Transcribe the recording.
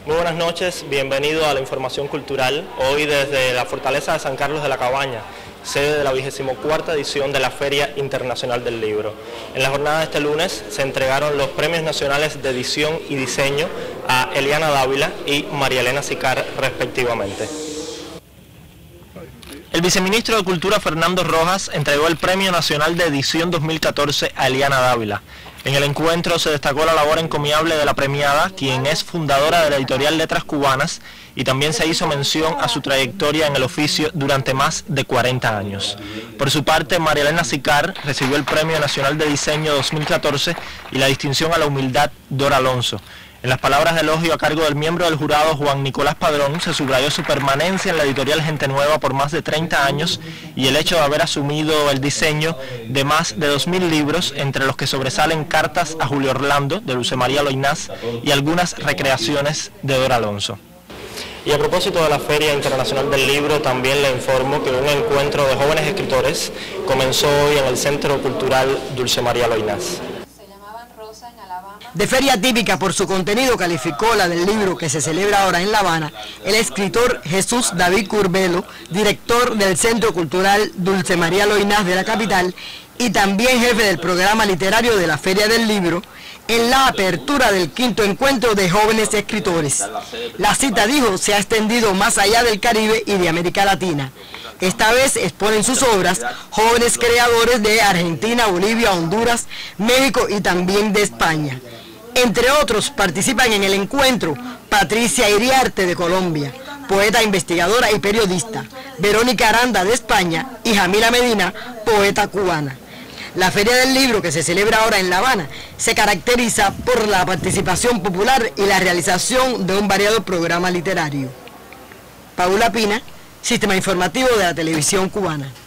Muy buenas noches, bienvenido a la información cultural, hoy desde la Fortaleza de San Carlos de la Cabaña, sede de la 24ª edición de la Feria Internacional del Libro. En la jornada de este lunes se entregaron los premios nacionales de edición y diseño a Eliana Dávila y María Elena Sicar respectivamente. El viceministro de Cultura Fernando Rojas entregó el Premio Nacional de Edición 2014 a Eliana Dávila. En el encuentro se destacó la labor encomiable de la premiada, quien es fundadora de la editorial Letras Cubanas, y también se hizo mención a su trayectoria en el oficio durante más de 40 años. Por su parte, María Elena Sicar recibió el Premio Nacional de Diseño 2014 y la distinción a la humildad Dora Alonso. En las palabras de elogio a cargo del miembro del jurado Juan Nicolás Padrón, se subrayó su permanencia en la editorial Gente Nueva por más de 30 años y el hecho de haber asumido el diseño de más de 2000 libros, entre los que sobresalen Cartas a Julio Orlando, de Dulce María Loynaz, y algunas recreaciones de Dora Alonso. Y a propósito de la Feria Internacional del Libro, también le informo que un encuentro de jóvenes escritores comenzó hoy en el Centro Cultural Dulce María Loynaz. De feria típica por su contenido calificó la del libro que se celebra ahora en La Habana el escritor Jesús David Curbelo, director del Centro Cultural Dulce María Loynaz de la capital y también jefe del programa literario de la Feria del Libro, en la apertura del 5º encuentro de jóvenes escritores. La cita, dijo, se ha extendido más allá del Caribe y de América Latina. Esta vez exponen sus obras jóvenes creadores de Argentina, Bolivia, Honduras, México y también de España. Entre otros, participan en el encuentro Patricia Iriarte de Colombia, poeta, investigadora y periodista, Verónica Aranda de España y Jamila Medina, poeta cubana. La Feria del Libro, que se celebra ahora en La Habana, se caracteriza por la participación popular y la realización de un variado programa literario. Paula Pina, Sistema Informativo de la Televisión Cubana.